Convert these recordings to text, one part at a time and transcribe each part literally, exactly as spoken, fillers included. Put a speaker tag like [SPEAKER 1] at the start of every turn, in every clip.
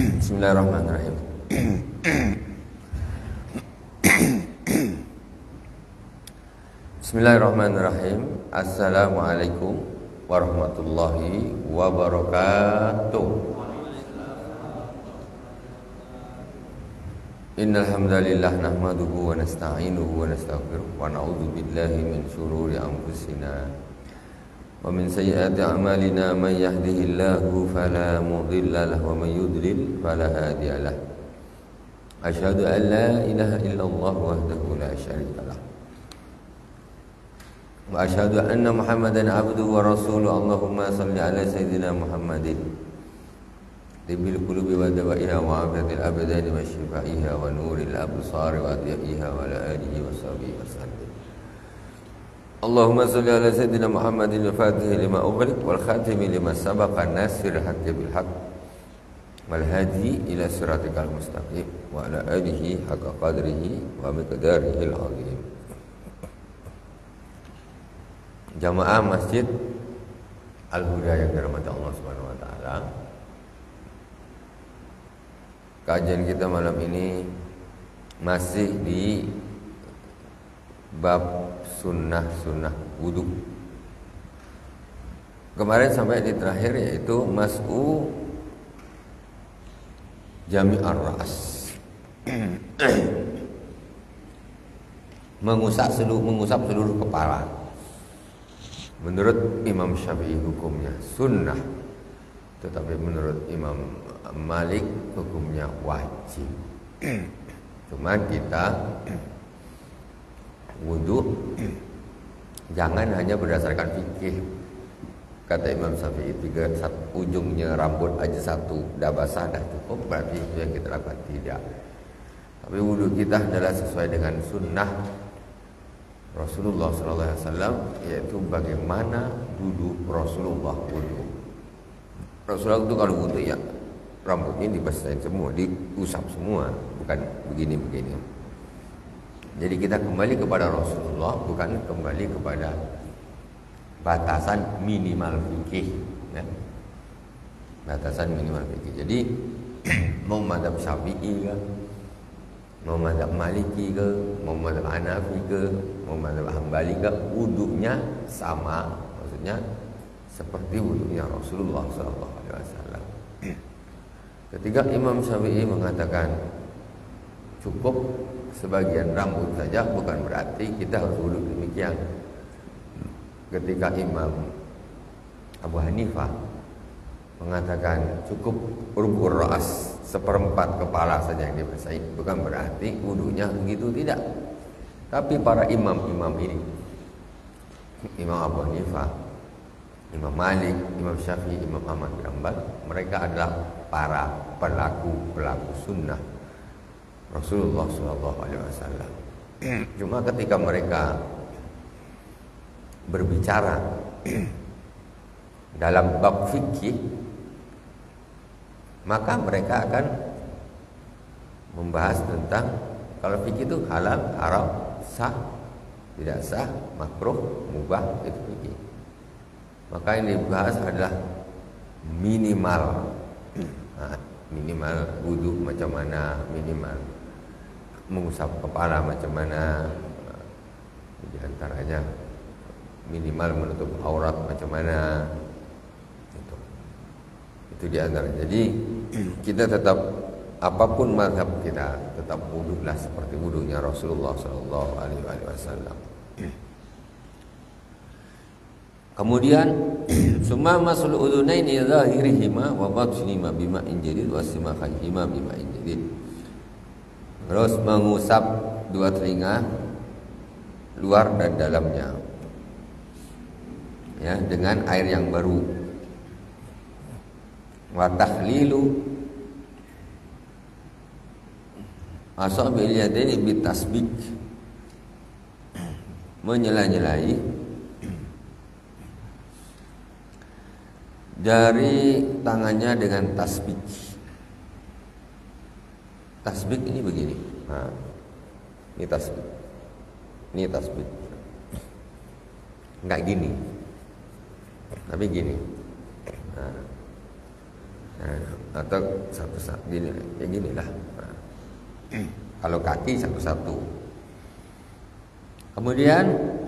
[SPEAKER 1] Bismillahirrahmanirrahim. Bismillahirrahmanirrahim. Assalamualaikum warahmatullahi wabarakatuh. Innal hamdalillah nahmaduhu wa nasta'inuhu wa nastaghfiruh wa na'udzu billahi min shururi anfusina wa min sayyiati a'malina man yahdihillahu fala mudilla lahu wa man yudlil fala hadiya lahu. Asyhadu an la ilaha illallah wahdahu la syarika lah. Wa asyhadu anna Muhammadan abduhu wa rasuluhu. Allahumma shalli ala sayyidina Muhammadin tibil qulubi wa dawaiha wa afiyatil abdani wa shifaiha wa nuril absari wa adyaiha wa ala alihi wa sahbihi wasallam. Allahumma shalli ala sayyidina Muhammadin al-fatih lima ughliq wal khatimi lima sabaqa nasir haqqi bil haqq wal hadi ila siratikal mustaqim wa ala alihi haqqa qadrihi wa miqdarihi al-azim. Jamaah Masjid Al-Huda yang dirahmati Allah Subhanahu wa taala. Kajian kita malam ini masih di bab sunnah-sunnah wudu. Kemarin sampai di terakhir yaitu mas'u jami'ar ra's. Mengusap seluruh mengusap seluruh kepala. Menurut Imam Syafi'i hukumnya sunnah, tetapi menurut Imam Malik hukumnya wajib. Cuma kita wudu jangan hanya berdasarkan fikih. Kata Imam Syafi'i, tiga satu, ujungnya rambut aja satu dah basah dah cukup, berarti itu yang kita lakukan. Tidak. Tapi wudu kita adalah sesuai dengan sunnah Rasulullah sallallahu alaihi wasallam, yaitu bagaimana duduk Rasulullah wudu. Rasulullah itu kalau wudu ya rambutnya dibasahin semua, diusap semua, bukan begini-begini. Jadi kita kembali kepada Rasulullah, bukan kembali kepada batasan minimal fikih, ya. Batasan minimal fikih. Jadi mau mazhab Syafi'i ke, mau mazhab Maliki ke, mau mazhab Hanafi ke, mau mazhab Hambali ke, wudunya sama, maksudnya seperti wudunya Rasulullah sallallahu alaihi wasallam. Ketika Imam Syafi'i mengatakan cukup sebagian rambut saja, bukan berarti kita harus wudu demikian. Ketika Imam Abu Hanifah mengatakan cukup rubur ra's, seperempat kepala saja yang dibasahi, bukan berarti wudunya begitu, tidak. Tapi para imam-imam ini, Imam Abu Hanifah, Imam Malik, Imam Syafi'i, Imam Ahmad bin Hanbal, mereka adalah para pelaku-pelaku sunnah Rasulullah sallallahu alaihi wasallam. Cuma ketika mereka berbicara dalam bab fikih, maka mereka akan membahas tentang kalau fikih itu halal, haram, sah, tidak sah, makruh, mubah, itu fikih. Maka yang dibahas adalah minimal, nah, minimal wudu macam mana, minimal mengusap kepala macam mana, di antaranya minimal menutup aurat macam mana, itu itu di antara. Jadi kita tetap apapun mazhab kita tetap wudulah seperti wudunya Rasulullah sallallahu alaihi wasallam. Kemudian summa masul udunaini zahirihima wa batinihima bima'in jadid wa simakhihima bima'in jadid. Terus mengusap dua telinga luar dan dalamnya, ya, dengan air yang baru. Wa tahlilu asabil yadaini bitasbik, menyela-nyelai jari tangannya dengan tasbik. Tasbik ini begini, nah, ini tasbik, ini tasbik, nggak gini, tapi gini. Nah, atau satu-satu gini, kayak gini lah. Nah, kalau kaki satu-satu. Kemudian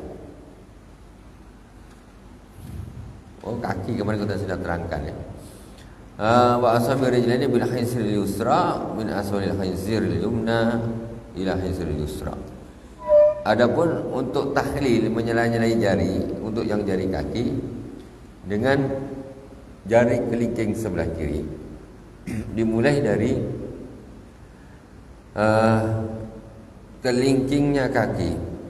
[SPEAKER 1] oh kaki kemarin kita sudah terangkan ya. Wa asabi rijlaini bil khinziril yusra min aswalil khinziril yumna ila khinziril yusra. Adapun untuk tahlil menyela-nyelai jari untuk yang jari kaki dengan jari kelingking sebelah kiri dimulai dari uh, kelingkingnya kaki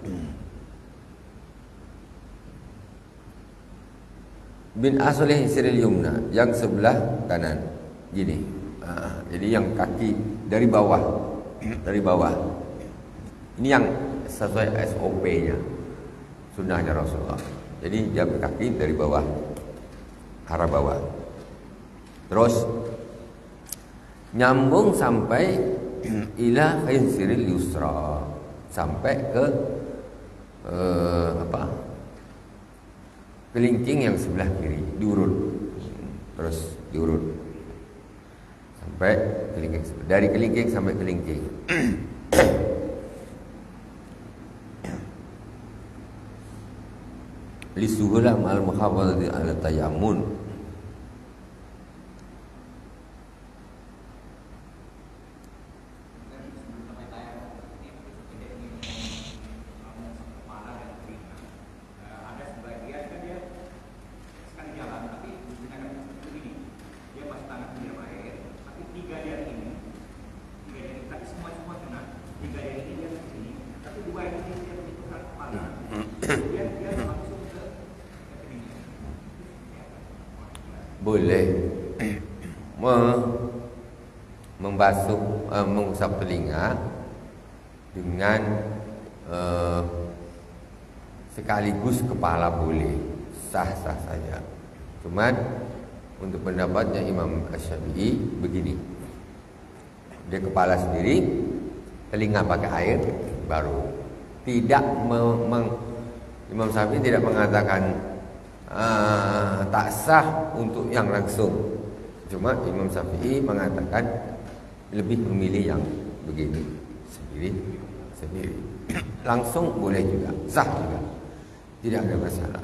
[SPEAKER 1] bin aslih siril yumna yang sebelah kanan gini. Uh, jadi yang kaki dari bawah dari bawah ini yang sesuai S O P-nya sunnahnya Rasulullah. Jadi dia kaki dari bawah arah bawah terus nyambung sampai ila khinziril yusra sampai ke uh, apa kelingking yang sebelah kiri diurut terus diurut sampai kelingking dari kelingking sampai kelingking. Lisuhulah ma'al muhafadzati ala tayammun. Boleh membasuh uh, mengusap telinga dengan uh, sekaligus kepala boleh, sah-sah saja. Cuman untuk pendapatnya Imam Asy-Syafi'i begini, dia kepala sendiri, telinga pakai air baru. Tidak meng, meng, Imam Syafi'i tidak mengatakan Uh, tak sah untuk yang langsung. Cuma Imam Syafi'i mengatakan lebih memilih yang begini, sendiri sendiri. Langsung boleh juga, sah juga, tidak ada masalah.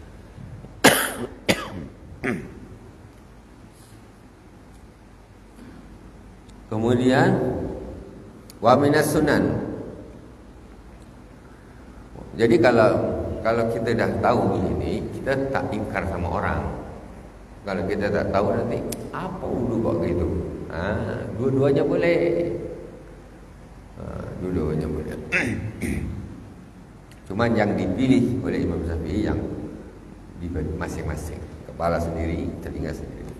[SPEAKER 1] Kemudian wa minas sunan. Jadi kalau Kalau kita dah tahu begini, kita tak ingkar sama orang. Kalau kita tak tahu nanti, apa wudu kok gitu? Ah, dua-duanya boleh. Ah, dua-duanya boleh. Cuman yang dipilih oleh Imam Syafi'i yang di masing-masing, kepala sendiri, telinga sendiri.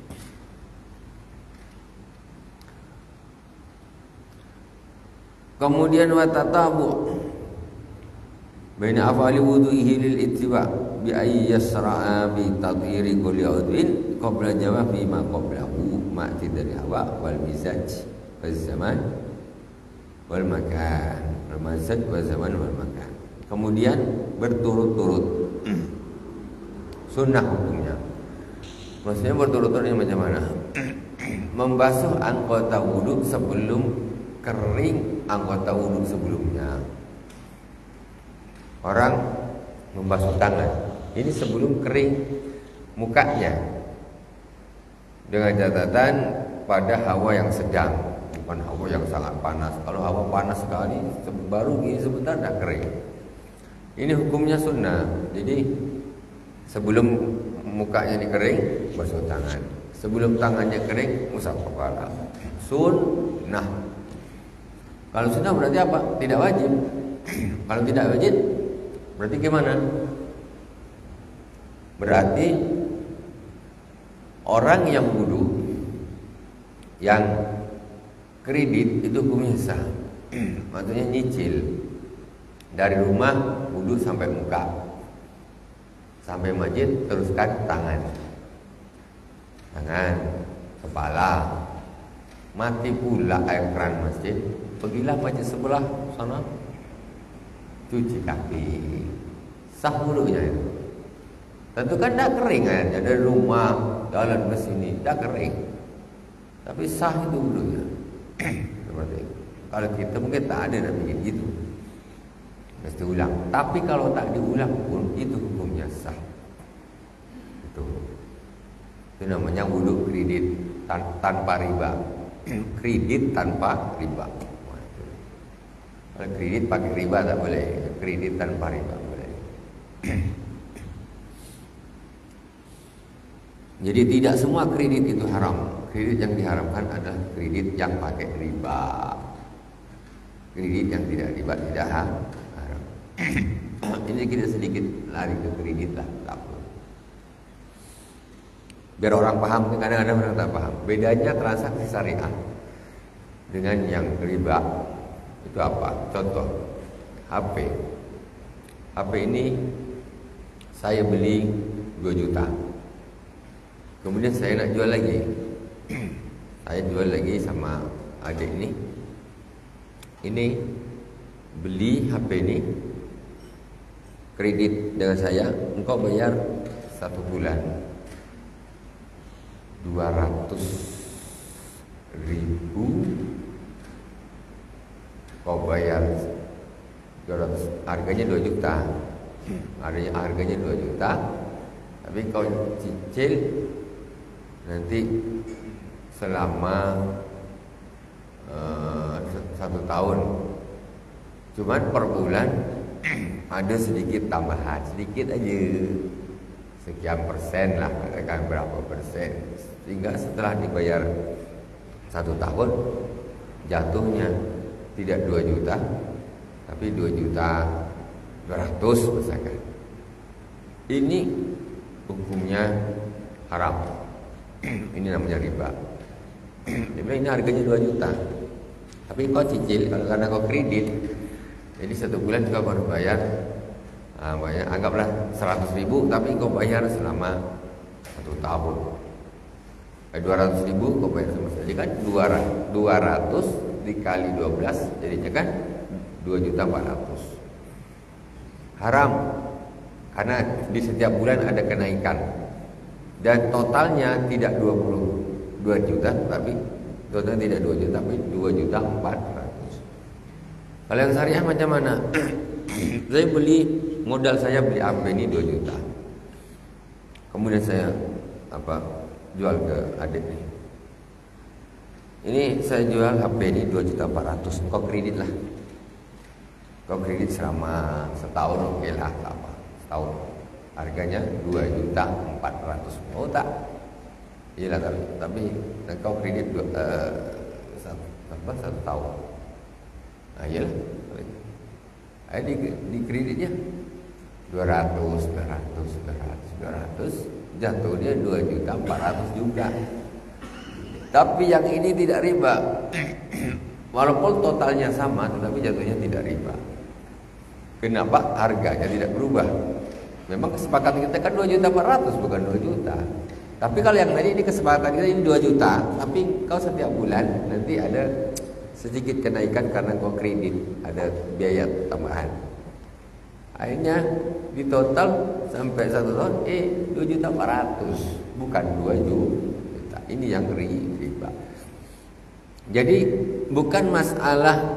[SPEAKER 1] Kemudian wa tatabu baina afali wudu'ihi lil ittiba bi ay yasra'a bi tadhiri kulli udwin qabla jawabi ma qablahu ma'ti dari hawa wal mizaj wal zaman wal makan wal mizaj wal zaman wal makan. Kemudian berturut-turut sunnah hukumnya. Maksudnya berturut-turut yang macam mana? Membasuh anggota wudu sebelum kering anggota wudu sebelumnya. Orang membasuh tangan ini sebelum kering mukanya dengan catatan pada hawa yang sedang, bukan hawa yang sangat panas. Kalau hawa panas sekali baru gini sebentar dah kering. Ini hukumnya sunnah. Jadi sebelum mukanya ini kering basuh tangan, sebelum tangannya kering usap kepala. Sunnah. Kalau sunnah berarti apa? Tidak wajib. Kalau tidak wajib berarti gimana? Berarti orang yang wudu, yang kredit itu hukumnya sah. Maksudnya nyicil dari rumah wudu sampai muka, sampai masjid teruskan tangan, tangan, kepala, mati pula air keran masjid, pergilah masjid sebelah sana, cuci kaki, sah wudunya itu. Tentu kan dah kering airnya dari rumah jalan ke sini dah kering. Tapi sah itu dulunya. Seperti itu. Kalau kita mungkin tak ada yang bikin gitu, mesti ulang. Tapi kalau tak diulang pun itu hukumnya sah. Itu, itu namanya wudu kredit tan tanpa riba. Kredit tanpa riba. Kalau kredit pakai riba tak boleh. Kredit tanpa riba boleh. Jadi tidak semua kredit itu haram. Kredit yang diharamkan adalah kredit yang pakai riba. Kredit yang tidak riba tidak haram. Ini kita sedikit lari ke kredit lah, tak apa. Biar orang paham, kadang-kadang orang tak paham. Bedanya transaksi syariah dengan yang riba itu apa? Contoh, H P. H P ini saya beli dua juta. Kemudian saya nak jual lagi. Saya jual lagi sama adik ini. Ini beli H P ini, kredit dengan saya, engkau bayar satu bulan dua ratus ribu, kau bayar dua ratus, harganya dua juta, harganya harganya dua juta, tapi kau cicil nanti selama uh, satu tahun. Cuman per bulan ada sedikit tambahan, sedikit aja, sekian persen lah, katakan berapa persen, sehingga setelah dibayar satu tahun jatuhnya tidak dua juta tapi dua juta dua ratus misalkan. Ini hukumnya haram. Ini namanya riba. Jadi ini harganya dua juta, tapi kau cicil, kalau karena kau kredit, jadi satu bulan kau baru bayar, nah, bayar anggaplah seratus ribu, tapi kau bayar selama satu tahun. Eh, dua ratus ribu kau bayar sama sekali, kan dua ratus dikali dua belas jadinya kan dua juta empat ratus. Haram, karena di setiap bulan ada kenaikan dan totalnya tidak dua puluh dua juta, tapi totalnya tidak dua juta, tapi dua juta empat ratus. Kalau yang syariah macam mana? Saya beli, modal saya beli H P ini dua juta. Kemudian saya apa jual ke adik ini. Ini saya jual H P ini dua juta empat ratus. Kau kredit lah. Kau kredit selama setahun, oke okay lah, tak apa. Setahun. Harganya dua juta empat ratus. Mau tak? Iyalah, tapi, tapi kau kredit dua, uh, satu, apa, satu tahun. Nah, iyalah. Ayo di, di kreditnya dua ratus, dua ratus, dua ratus, dua ratus, jatuh dia dua juta empat ratus juga. Tapi yang ini tidak riba. Walaupun totalnya sama, tetapi jatuhnya tidak riba. Kenapa? Harganya tidak berubah. Memang kesepakatan kita kan dua juta empat ratus, bukan dua juta. Tapi kalau yang tadi ini kesepakatan kita ini dua juta, tapi kau setiap bulan nanti ada sedikit kenaikan karena kau kredit, ada biaya tambahan. Akhirnya di total sampai satu tahun, eh dua juta empat ratus, bukan dua juta. Ini yang riba. Jadi bukan masalah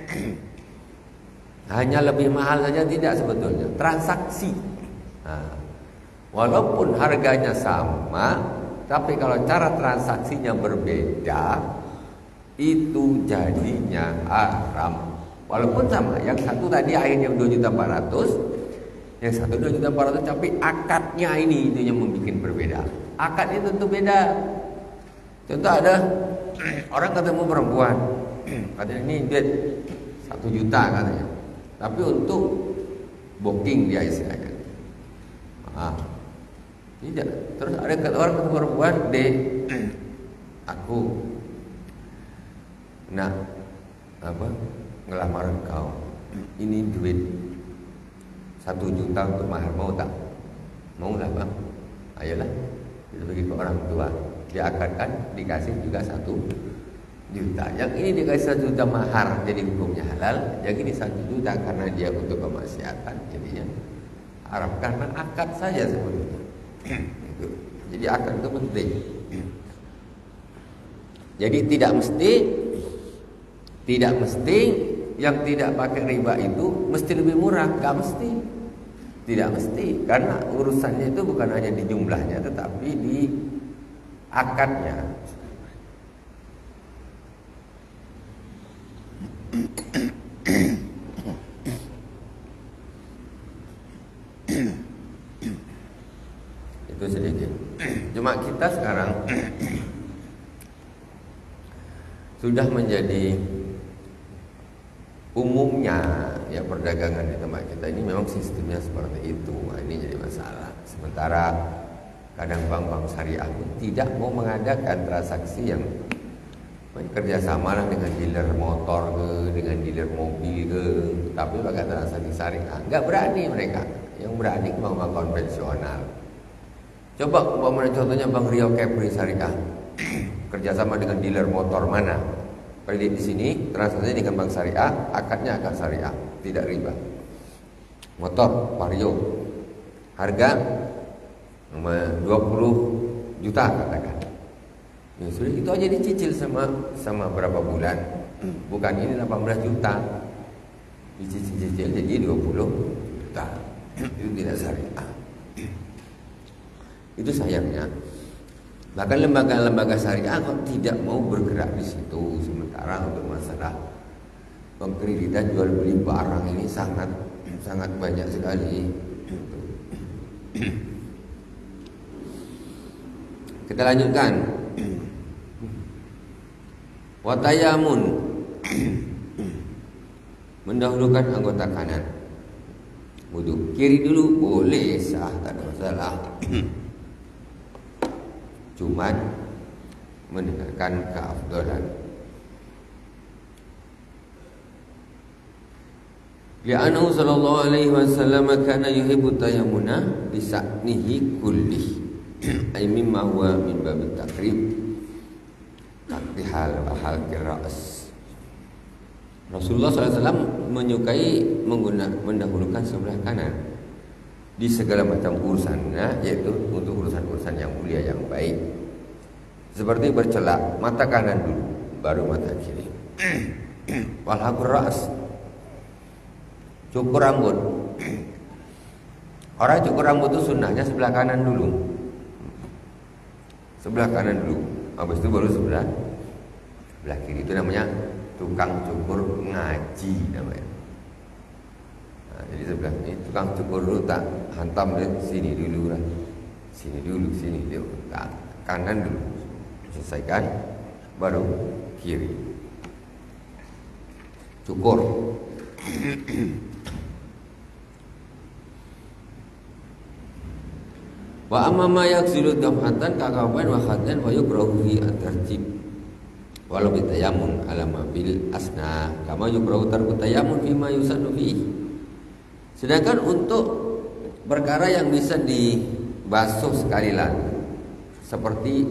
[SPEAKER 1] hanya lebih mahal saja, tidak sebetulnya. Transaksi. Nah, walaupun harganya sama, tapi kalau cara transaksinya berbeda, itu jadinya haram. Walaupun sama, yang satu tadi akhirnya dua juta empat ratus, yang satu dua juta empat ratus, tapi akadnya ini itu yang membuat berbeda. Akadnya tentu beda. Contoh ada orang ketemu perempuan, katanya ini duit satu juta katanya, tapi untuk booking dia istilahnya. Ah, tidak. Terus ada kata orang ketemu perempuan, deh, aku nak apa ngelamar kau, ini duit satu juta untuk mahar, mau tak? Mau lah bang, ayolah kita bagi ke orang tua, dia akadkan dikasih juga satu juta. Yang ini dikasih satu juta mahar, jadi hukumnya halal. Yang ini satu juta karena dia untuk kemaksiatan, jadinya haram karena akad saja sebetulnya. Itu. Jadi akad itu penting. Jadi tidak mesti tidak mesti yang tidak pakai riba itu mesti lebih murah, nggak mesti. Tidak mesti, karena urusannya itu bukan hanya di jumlahnya tetapi di akadnya. Itu sedikit. Cuma kita sekarang sudah menjadi umumnya ya perdagangan di tempat kita ini memang sistemnya seperti itu. Nah, ini jadi masalah. Sementara kadang bank-bank syariah pun tidak mau mengadakan transaksi yang kerjasama lah dengan dealer motor ke, dengan dealer mobil ke, tapi pakai transaksi syariah. Nggak berani mereka. Yang berani bank-bank konvensional. Coba umpamanya contohnya Bank Riau Kepri Syariah kerjasama dengan dealer motor mana? Kredit di sini transaksi dengan bank syariah, akadnya akad syariah, tidak riba. Motor Vario harga dua puluh juta katakan. Ya sudah itu aja dicicil sama sama berapa bulan. Bukan ini delapan belas juta. Dicicil-cicil jadi dua puluh juta. Itu tidak syariah. Itu sayangnya. Bahkan lembaga-lembaga syariah kok tidak mau bergerak di situ. Sementara untuk masalah pengkreditan jual beli barang ini sangat sangat banyak sekali. Kita lanjutkan. Watayamun, mendahulukan anggota kanan. Wudu kiri dulu boleh sah, tak ada masalah. Cuman mendengarkan keafdalan. Li'annahu sallallahu alaihi wasallam kana yuhibbu tayammuna bi sa'nihi kullih. Ay mimma huwa min babit takrib. Taktihal wa halqir ra's. Rasulullah sallallahu alaihi wasallam menyukai menggunakan mendahulukan sebelah kanan di segala macam urusannya, yaitu untuk urusan-urusan yang mulia yang baik. Seperti bercelak mata kanan dulu, baru mata kiri. Walhakur ras, cukur rambut. Orang cukur rambut itu sunnahnya sebelah kanan dulu, sebelah kanan dulu. Habis itu baru sebelah sebelah kiri. Itu namanya tukang cukur ngaji namanya. Nah, jadi sebelah ini tukang cukur dulu tak hantam dari sini dulu lah, sini dulu, sini dulu, tak kanan dulu, selesaikan, baru kiri. Cukur. Wa amma ma yaksilu dafatan kakawan wa khatan wa yukrahu fi at-tartib. Walau bitayamun ala ma bil asna kama yukrahu tarku tayamun fi ma yusannu fihi. Sedangkan untuk perkara yang bisa dibasuh sekali lagi, seperti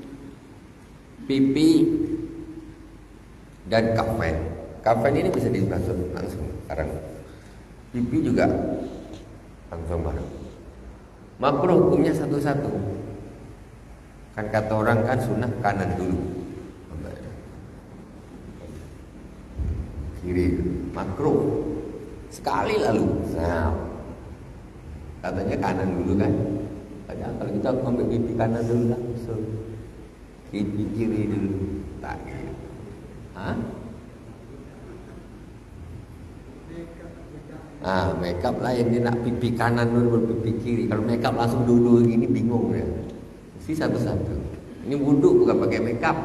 [SPEAKER 1] pipi dan kafen. Kafen ini bisa dibasuh langsung sekarang. Pipi juga langsung bareng. Makruh hukumnya satu-satu. Kan kata orang kan sunnah kanan dulu, kiri makruh. Sekali lalu, nah, katanya kanan dulu kan. Padahal kalau kita ambil pipi kanan dulu lah, so, pipi kiri dulu, tak. Hah? Ah, makeup lah yang dia nak pipi kanan dulu baru pipi kiri. Kalau makeup langsung dulu gini bingung ya. Mesti satu-satu. Ini wudhu bukan pakai makeup.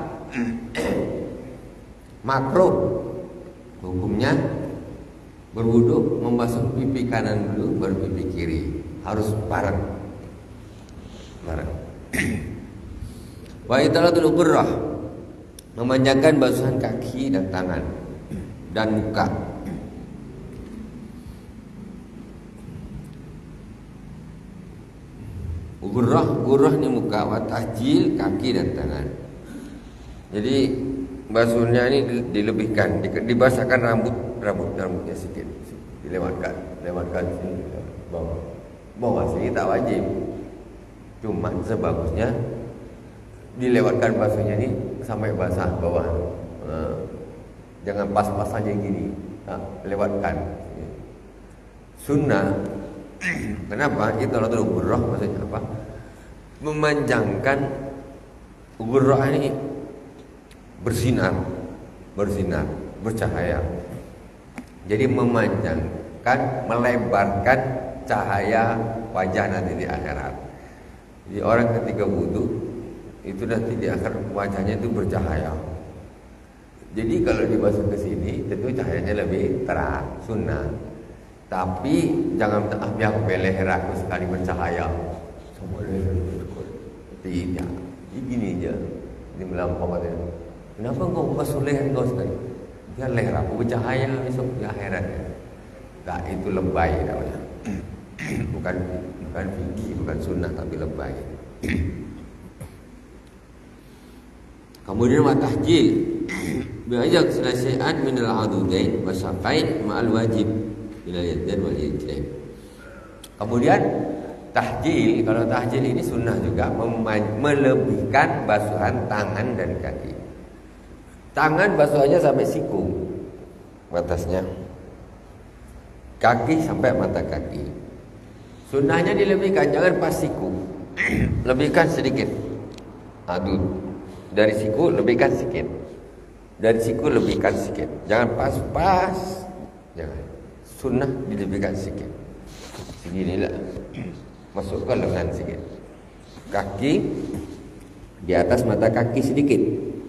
[SPEAKER 1] Makruh hukumnya berwudu membasuh pipi kanan dulu baru pipi kiri, harus bareng bareng. Wa italatul ubrah, memanjangkan basuhan kaki dan tangan dan muka. Ubrah, ubrah ni muka, wa tahjil kaki dan tangan. Jadi basuhnya ini dilebihkan, dibasahkan rambut, rambut rambutnya sedikit, dilewatkan, lewatkan sini, bawah, bawah sini tak wajib. Cuma sebagusnya dilewatkan basuhnya ini sampai basah bawah. Uh, jangan pas-pas saja gini, uh, lewatkan. Sunnah. Kenapa? Itu Allah tuh gurrah, maksudnya apa? Memanjangkan gurrah ini bersinar, bersinar, bercahaya. Jadi memanjangkan, melebarkan cahaya wajah nanti di akhirat. Jadi orang ketika wudu itu nanti di akhirat wajahnya itu bercahaya. Jadi kalau dibasuh ke sini tentu cahayanya lebih terang, sunnah. Tapi jangan ah biar leher aku sekali bercahaya. Semua leher tidak. Ini gini aja. Ini melampau katanya. Kenapa engkau basuh leher kau sekali? Biar leher aku bercahaya besok di akhirat. Tak, itu lebay namanya. Bukan bukan fikih, bukan sunnah, tapi lebay. Kemudian wa tahjil bi'ajak selesaian min al-adudain wa safain ma'al wajib minal yadain wal rijlain. Kemudian tahjil, kalau tahjil ini sunnah juga, melebihkan basuhan tangan dan kaki. Tangan basuhannya sampai siku batasnya, kaki sampai mata kaki. Sunnahnya dilebihkan, jangan pas siku, lebihkan sedikit. Adud dari siku lebihkan sedikit, dari siku lebihkan sedikit. Jangan pas-pas, jangan. Sunnah dilebihkan sedikit. Seginilah, masukkan lengan sedikit. Kaki di atas mata kaki sedikit.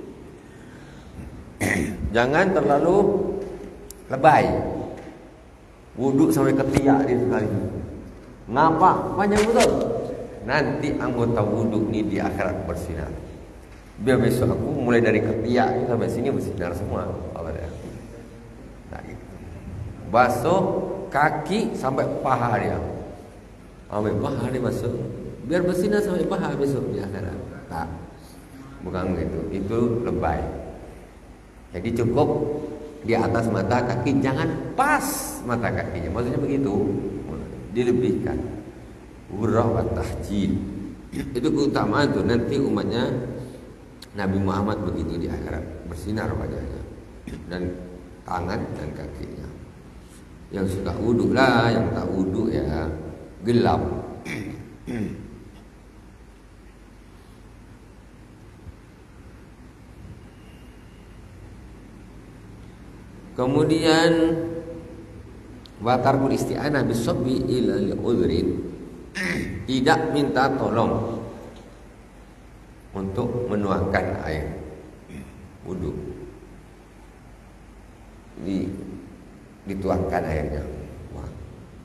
[SPEAKER 1] Jangan terlalu lebay. Wuduk sampai ketiak dia sekali. Ngapa? Panjang betul. Nanti anggota wuduk ini di akhirat bersinar. Biar besok aku mulai dari ketiak sampai sini bersinar semua. Apa dia? Nah, gitu. Basuh kaki sampai paha dia. Sampai paha dia basuh. Biar bersinar sampai paha besok di akhirat. Tak. Bukan gitu. Itu lebay. Jadi cukup di atas mata kaki, jangan pas mata kakinya. Maksudnya begitu. Dilebihkan. Gurrah wa tahjil. Itu keutamaan tuh, nanti umatnya Nabi Muhammad begitu di akhirat, bersinar wajahnya dan tangan dan kakinya. Yang suka wudhu lah, yang tak wudhu ya gelap. Kemudian watarkul isti'anah bisabbi ila li'udhrin, tidak minta tolong untuk menuangkan air wudu. Di, dituangkan airnya. Wah.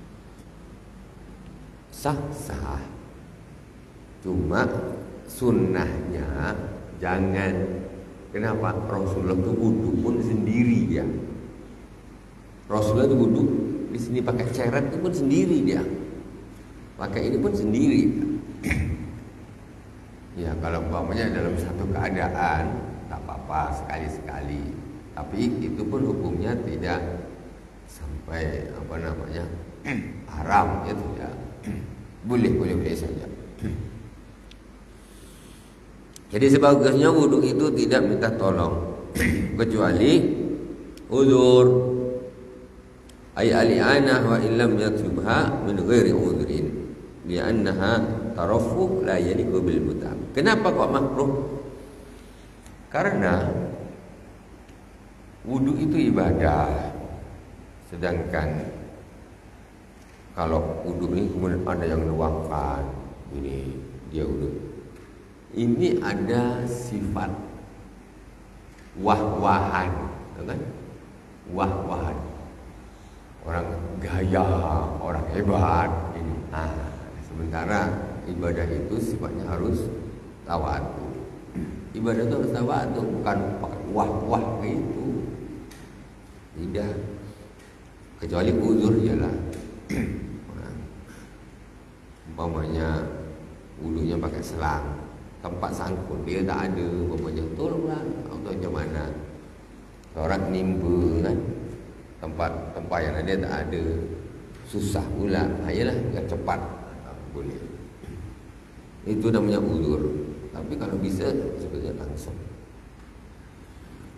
[SPEAKER 1] Sah-sah. Cuma sunnahnya jangan. Kenapa? Rasulullah itu wudu pun sendiri dia. Rasulullah itu wudu di sini pakai ceret itu pun sendiri dia. Pakai ini pun sendiri. Ya kalau umpamanya dalam satu keadaan tak apa-apa sekali-sekali. Tapi itu pun hukumnya tidak sampai apa namanya haram ya tidak. Boleh boleh boleh saja. Jadi sebagusnya wudu itu tidak minta tolong kecuali uzur. Ay ali'anah wa illam yatlubha min ghairi udhrin li'annaha tarafuh la yaliqu bil mutam. Kenapa kok makruh? Karena wudu itu ibadah. Sedangkan kalau wudu ini kemudian ada yang luangkan, ini dia wudu. Ini ada sifat wah-wahan, kan? Wah-wahan. Orang gaya, orang hebat ini. Nah, sementara ibadah itu sifatnya harus tawadu. Ibadah itu harus tawadu, bukan wah-wah gitu. Tidak. Kecuali uzur ialah umpamanya wudunya pakai selang, tempat sangkut dia tak ada, umpamanya tolonglah atau macam mana. Orang nimba kan, tempat tempat yang ada tak ada, susah pula. Ayolah biar cepat boleh. Itu namanya uzur. Tapi kalau bisa sebenarnya langsung.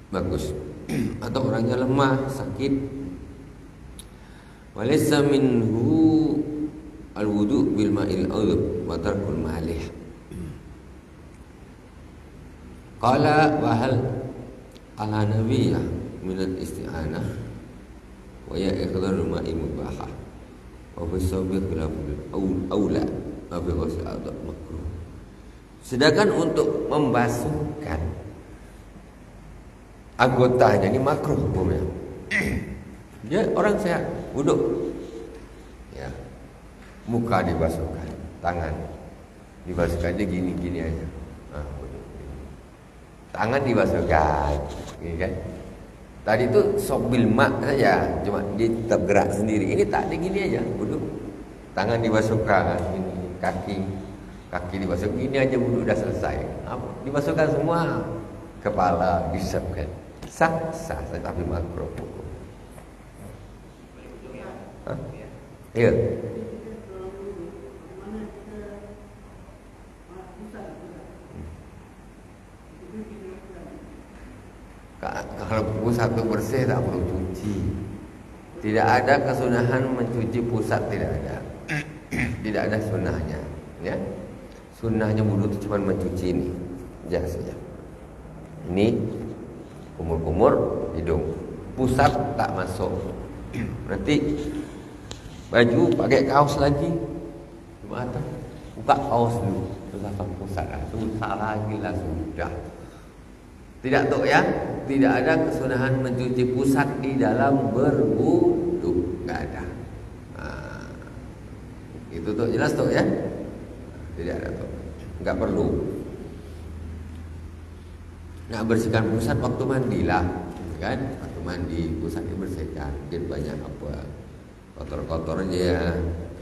[SPEAKER 1] bagus. Atau orangnya lemah, sakit. Walaysa minhu al-wudu bil ma'il udhub wa tarkul ma'alih. Qala wa hal ala nabiyyah min al-isti'anah wa ya iqdarul ma'i mubahah wa fi sabiq khilaful aula wa fi ghusl a'dha makruh. Sedangkan untuk membasuhkan anggotanya ini makruh hukumnya. Dia orang sehat, wuduk, ya, muka dibasuhkan, tangan dibasuhkan, dia gini-gini aja, ah, wuduk. Tangan dibasuhkan, gitu kan? Tadi itu sobil mak saja, cuma dia tetap gerak sendiri. Ini tak ada gini aja, wuduk, tangan dibasuhkan, ini kaki, kaki dibasuhkan, gini aja wuduk udah selesai. Dibasuhkan semua, kepala disapkan. Sah, sah, tapi makruh hukum. Hah? Iya. Kalau pusat itu bersih tak perlu cuci. Tidak ada kesunahan mencuci pusat, tidak ada. Tidak ada sunnahnya, ya. Sunnahnya wudu itu cuma mencuci ini, ya saja. Ini kumur-kumur hidung, pusat tak masuk. Nanti baju pakai kaos lagi, cuma atas buka kaos dulu, terus pusat, susah lagi lah sudah. Tidak tuh ya, tidak ada kesunahan mencuci pusat di dalam berwudu, nggak ada. Nah, itu tuh jelas tuh ya, tidak ada tuh, nggak perlu. Nak bersihkan pusat waktu mandi lah, kan? Waktu mandi pusat dibersihkan, mungkin banyak apa kotor-kotornya.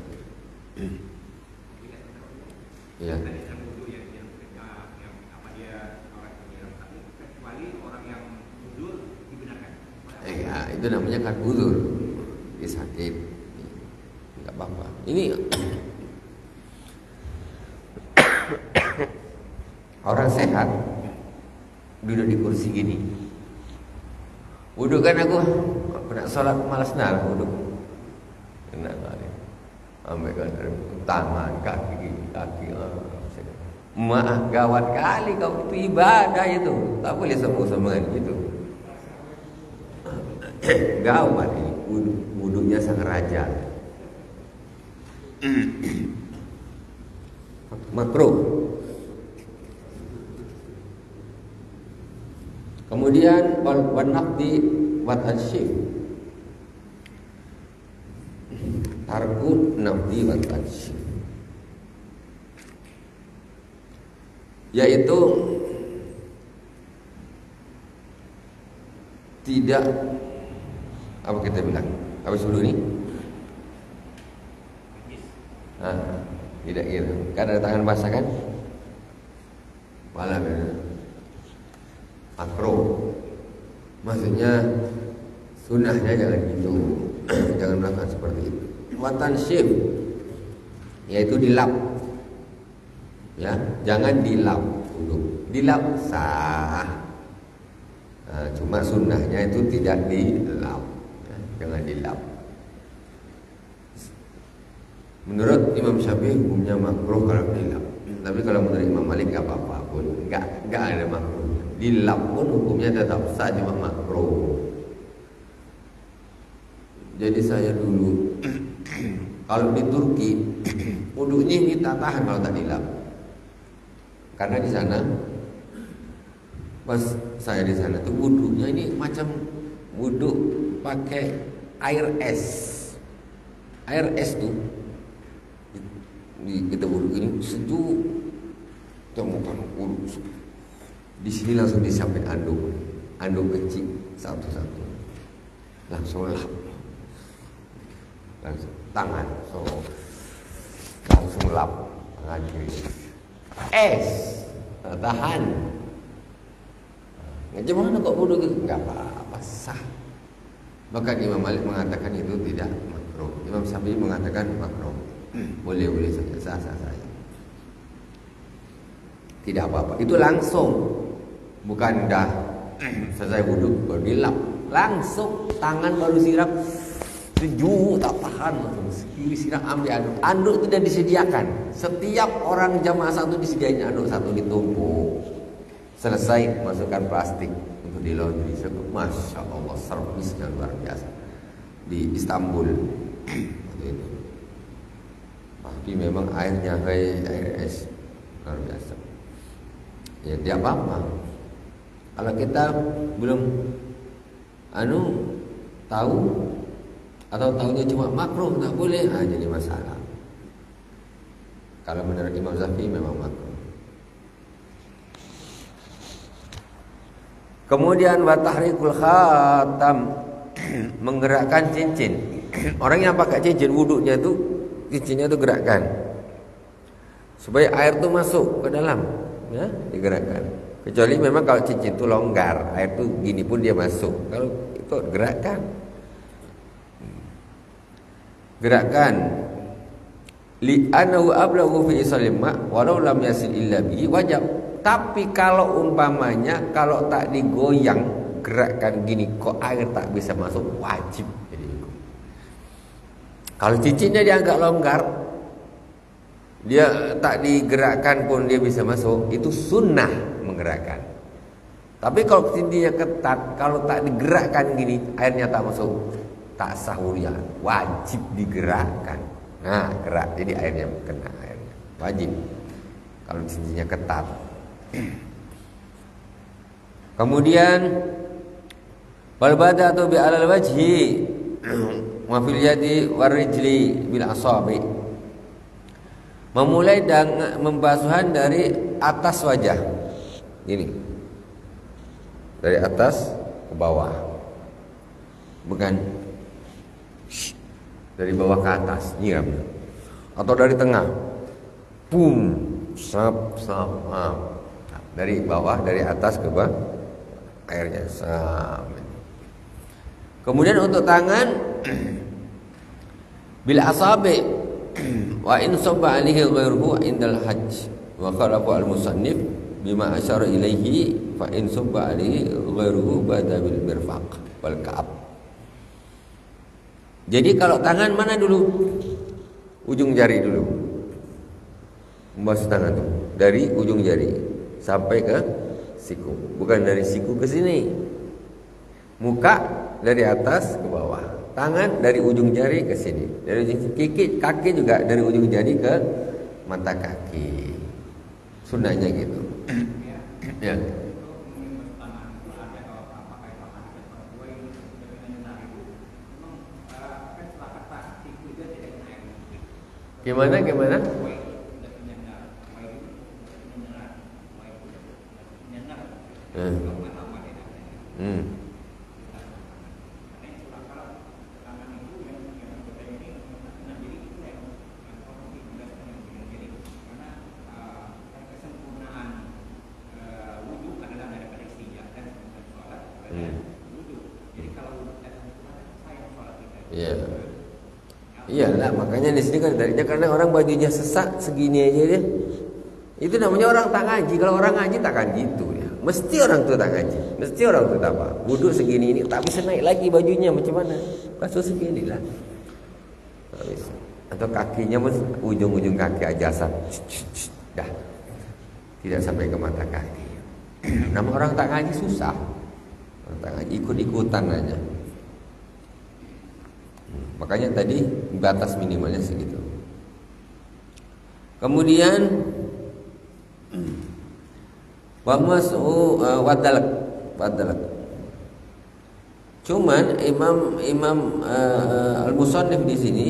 [SPEAKER 1] Ya. Ya, itu namanya kan uzur, dia sakit, nggak apa-apa. Ini orang sehat duduk di kursi gini. Wuduk kan aku nak sholat malas nak wuduk. Kena kali. Ambil kan tangan, kaki, kaki. Maaf, gawat kali kau itu ibadah itu. Tak boleh sembung-sembungan gitu. Gawat ini wuduk, wuduknya sang raja. Makruh. Kemudian wanafdi wat ansyif, tarku nafdi wat ansyif, yaitu tidak apa kita bilang habis dulu ini, nah, tidak gitu. Kan ada tangan basah kan, malam ya. Makruh, maksudnya sunnahnya jangan gitu, jangan melakukan seperti itu. Watan syif, yaitu dilap, ya, jangan dilap dulu, dilap sah. Nah, cuma sunnahnya itu tidak dilap, ya, jangan dilap. Menurut Imam Syafi'i hukumnya makruh kalau dilap, tapi kalau menurut Imam Malik nggak apa-apa pun, nggak nggak ada makruh. Dilap pun hukumnya tetap sah, cuma makruh. Jadi saya dulu kalau di Turki wudunya ini tak tahan kalau tak dilap, karena di sana pas saya di sana tuh wudunya ini macam wudu pakai air es. Air es tuh kita wudu ini sejuk, temukan wudu. Di sini langsung disiapin anduk, anduk kecil satu-satu, langsung lap, langsung tangan, so langsung lap tangan kiri, es, tahan. Gimana kok bodoh gitu? Enggak apa-apa, sah. Bahkan Imam Malik mengatakan itu tidak makruh, Imam Syafi'i mengatakan makruh, boleh-boleh saja, sah-sah saja, tidak apa-apa. Itu langsung. Bukan dah selesai wudhu baru dilap, langsung tangan baru siram, sejuk tak tahan, kiri siram ambil anduk. Anduk tidak disediakan. Setiap orang jamaah satu disediain anduk satu ditumpuk. Selesai masukkan plastik untuk di laundry. Masya Allah, servisnya luar biasa di Istanbul. Itu. Tapi memang airnya kayak air es luar biasa. Ya tidak apa-apa. Kalau kita belum anu tahu atau tahunya cuma makruh tak boleh, ah, jadi masalah. Kalau menurut Imam Syafi'i memang makruh. Kemudian wa tahrikul khatam, menggerakkan cincin. Orang yang pakai cincin wudunya itu cincinnya itu gerakkan supaya air itu masuk ke dalam, ya, digerakkan. Kecuali memang kalau cincin itu longgar, air itu gini pun dia masuk. Kalau itu gerakkan, gerakkan. Li anahu ablaghu fi isalim ma walau lam yasil illa bihi wajib. Tapi kalau umpamanya kalau tak digoyang, gerakkan gini kok air tak bisa masuk, wajib. Jadi kalau cincinnya dianggap longgar, dia tak digerakkan pun dia bisa masuk, itu sunnah menggerakkan. Tapi kalau cincinnya ketat, kalau tak digerakkan gini, airnya tak masuk, tak sahuriah, wajib digerakkan. Nah, gerak, jadi airnya kena airnya, wajib. Kalau cincinnya ketat. Kemudian wal bada'atu bi alal wajhi wa fil yadi war rijli bil asabi, memulai dengan membasuhan dari atas wajah ini, dari atas ke bawah, bukan dari bawah ke atas nyiram, atau dari tengah pum sap sap ah. Dari bawah, dari atas ke bawah airnya sap. Kemudian untuk tangan bil asabi wa in sabba alaihi ghairuhu indal hajj wa khalafa al musannif bima asyara ilaihi fa in sabba alaihi ghairuhu bada bil mirfaq wal ka'ab. Jadi kalau tangan mana dulu? Ujung jari dulu. Membasuh tangan tuh dari ujung jari sampai ke siku, bukan dari siku ke sini. Muka dari atas ke bawah, tangan dari ujung jari ke sini, dari ujung kaki, kaki juga dari ujung jari ke mata kaki. Sunnahnya gitu. Ya. Gimana gimana? Hmm. Hmm. Iya. Iya lah, makanya di sini kan darinya karena orang bajunya sesak segini aja dia. Itu namanya orang tak ngaji. Kalau orang ngaji takkan gitu ya. Mesti orang tua tak ngaji. Mesti orang tua tak apa. Wudhu segini ini tak bisa naik lagi bajunya, macam mana? Basuh segini lah. Atau kakinya ujung-ujung kaki aja asap. Dah. Tidak sampai ke mata kaki. Nama orang tak ngaji susah. Orang tak ngaji ikut-ikutan aja. Makanya tadi batas minimalnya segitu. Kemudian wa mas'u uh, wadalak wadalak. Cuman Imam Imam uh, Al-Musannif di sini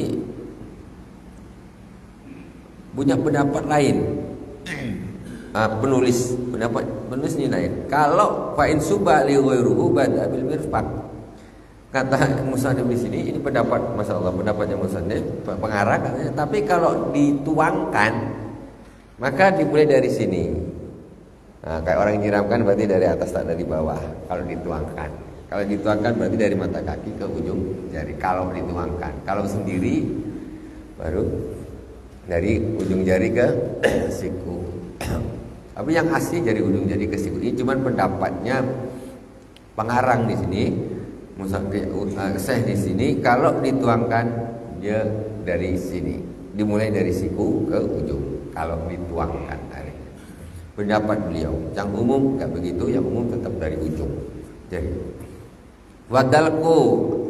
[SPEAKER 1] punya pendapat lain. Uh, penulis pendapat penulis ini lain. Kalau fa in suba li ghairuhu bada bil mirfaq. Kata Musannif di sini, ini pendapat masyaallah pendapatnya Musannif pengarah katanya, tapi kalau dituangkan maka dimulai dari sini. Nah, kayak orang nyiramkan berarti dari atas tak dari bawah. Kalau dituangkan, kalau dituangkan berarti dari mata kaki ke ujung jari. Kalau dituangkan, kalau sendiri baru dari ujung jari ke siku. Tapi yang asli dari ujung jari ke siku. Ini cuman pendapatnya pengarang di sini, musafir seh di sini, kalau dituangkan dia dari sini, dimulai dari siku ke ujung. Kalau dituangkan dari pendapat beliau, yang umum nggak begitu, yang umum tetap dari ujung. Jadi wadalku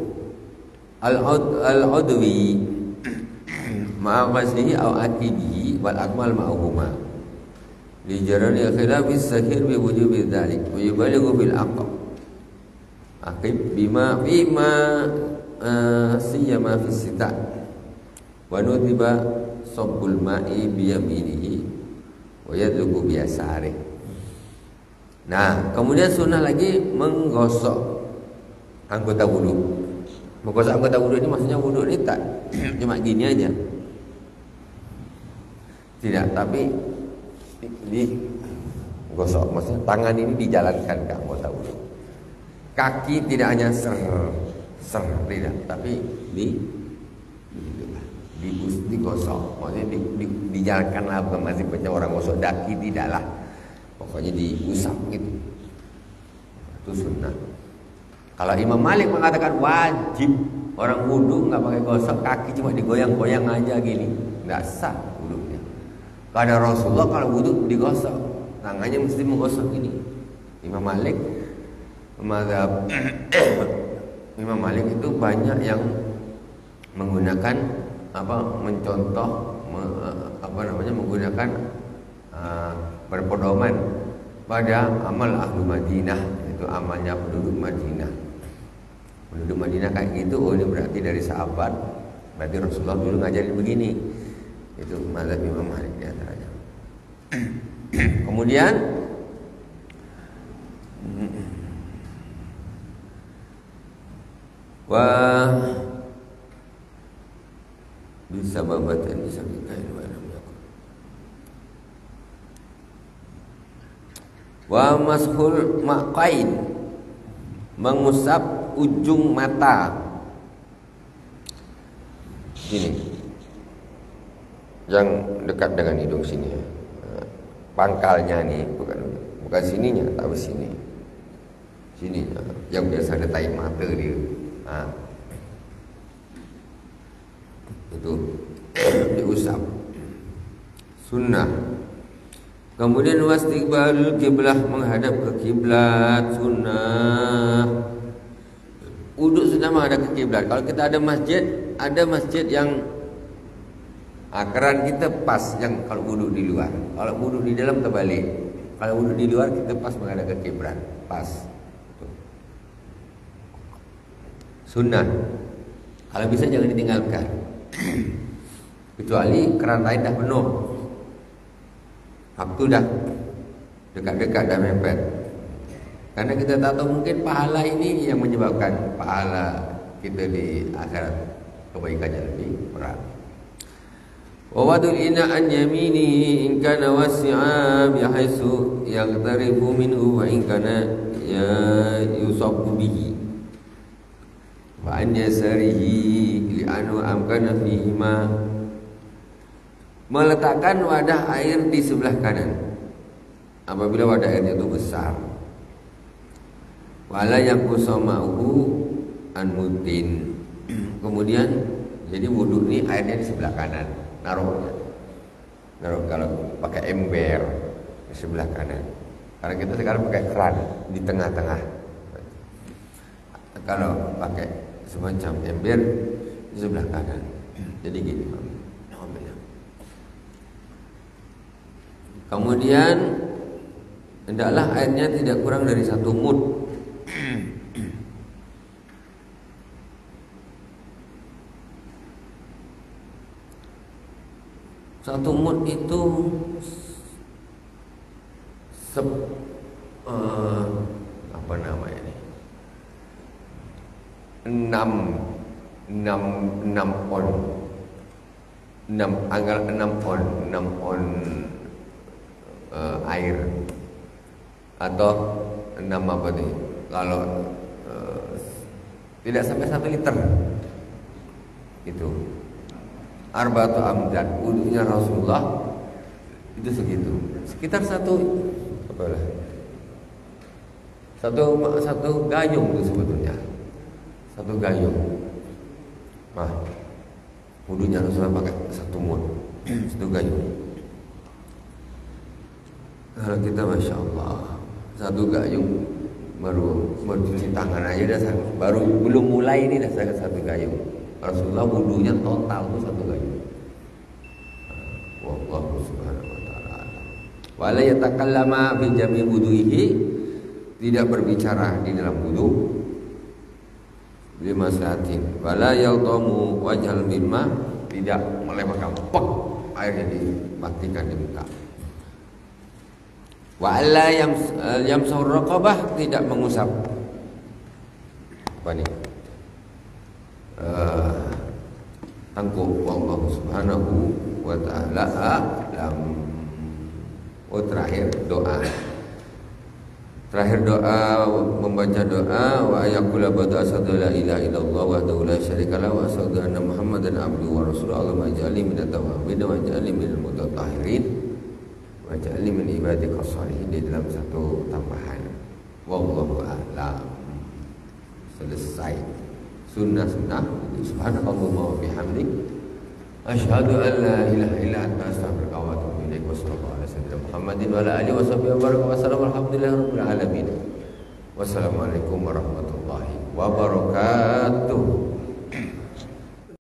[SPEAKER 1] al-udwi ma'aqasihi au akibihi wal akmal ma'ahuma li jarani khilafis sahir bi wujubi dzalik wa yubalighu bil aqab akib bima bima uh, siyama fi sita wa nutiba sabbul ma'i bi yaminihi wa yadluku bi yasari. Nah, kemudian sunnah lagi menggosok anggota wudu. Menggosok anggota wudu ini maksudnya wudu ini tak cuma gini aja. Tidak, tapi di gosok, maksudnya tangan ini dijalankan ke anggota wudu. Kaki tidak hanya ser ser tidak, tapi di di digosok, maksudnya di, di, dijalankanlah, bukan masih banyak orang gosok daki, tidaklah, pokoknya diusap gitu. Itu sunnah. Kalau Imam Malik mengatakan wajib orang wudu nggak pakai gosok kaki, cuma digoyang-goyang aja gini, nggak sah wudunya. Karena Rasulullah kalau wudu digosok, tangannya mesti menggosok ini. Imam Malik, mazhab Imam Malik itu banyak yang menggunakan apa, mencontoh, me, apa namanya, menggunakan uh, berpedoman pada amal ahlu Madinah, itu amalnya penduduk Madinah. Penduduk Madinah kayak gitu, oh ini berarti dari sahabat, berarti Rasulullah dulu ngajarin begini. Itu mazhab Imam Malik di antaranya. Kemudian wah bisa babatan bisa kain warna wa mashul maqain, mengusap ujung mata. Sini, yang dekat dengan hidung sini, pangkalnya nih, bukan bukan sininya, tapi sini, sini, yang biasa ada tahi mata dia. Nah, itu diusap, sunnah. Kemudian wastiqbalul kiblah, menghadap ke kiblat, sunnah. Wudu sudah menghadap ke kiblat. Kalau kita ada masjid, ada masjid yang akaran kita pas, yang kalau wudu di luar. Kalau wudu di dalam terbalik. Kalau wudu di luar kita pas menghadap ke kiblat, pas. Sunnah. Kalau bisa jangan ditinggalkan. Kecuali keran lain dah penuh, waktu dah dekat-dekat, dah mepet. Karena kita tak tahu, mungkin pahala ini yang menyebabkan pahala kita di akhirat kebaikannya lebih berat. Wa wadul ina an yaminihi in kana wasi'a bihaitsu yaqtarifu minhu wa in kana ya yusabbu bihi. Wa an yasarihi li'anhu amkana fihi ma, meletakkan wadah air di sebelah kanan apabila wadah airnya itu besar. Wala yang kusamahu an mutin. Kemudian jadi wudu ini airnya di sebelah kanan, naruhnya. Naruh kalau pakai ember di sebelah kanan. Karena kita sekarang pakai keran di tengah-tengah. Kalau pakai semacam ember di sebelah kanan. Jadi gini, kemudian hendaklah airnya tidak kurang dari satu mud. Satu mud itu sep, uh, apa namanya ini? Enam, enam, enam on, enam anggal enam on, enam on uh, air, atau enam apa nih? Kalau uh, tidak sampai satu liter itu. Arba'atu amdan, wudunya Rasulullah itu segitu, sekitar satu apalah Satu satu gayung itu sebetulnya. Satu gayung. Nah, wudunya Rasulullah pakai satu mut, satu gayung. Kalau kita masya Allah satu gayung baru mencuci tangan aja dah, baru belum mulai ini dah saya satu gayung. Rasulullah wudunya total itu satu gayung. Wallahu subhanahu wa ta'ala. Wala yatakallama fi jami' wudu'ihi, tidak berbicara di dalam wudu bimaslahatin. Wala yaltamu wajhal mimma, tidak melemparkan pek airnya dimatikan di muka. Wa alla yams yamsur raqabah, tidak mengusap apa nih? Uh, tangkup. Wallahu subhanahu wa ta'ala a'lam. Oh, terakhir doa. Terakhir doa, membaca doa wa ayaqula ba'da asyhadu la ilaha illallah wahdahu la syarika lahu wa asyhadu anna muhammadan abduhu wa rasuluhu. Allahumma ij'alni minat tawwabin wa ij'alni minal mutatahhirin wa ij'alni min ibadika shalihin, di dalam satu tambahan. Wallahu a'lam. Selesai sunnah-sunnah. Subhanakallahumma wa bihamdik asyhadu an la ilaha illa anta astaghfiruka wa atubu ilaik. Wassallallahu ala sayyidina Muhammadin wa ala alihi wa sahbihi wa baraka wa sallam. Alhamdulillahi rabbil alamin. Wassalamualaikum warahmatullahi wabarakatuh.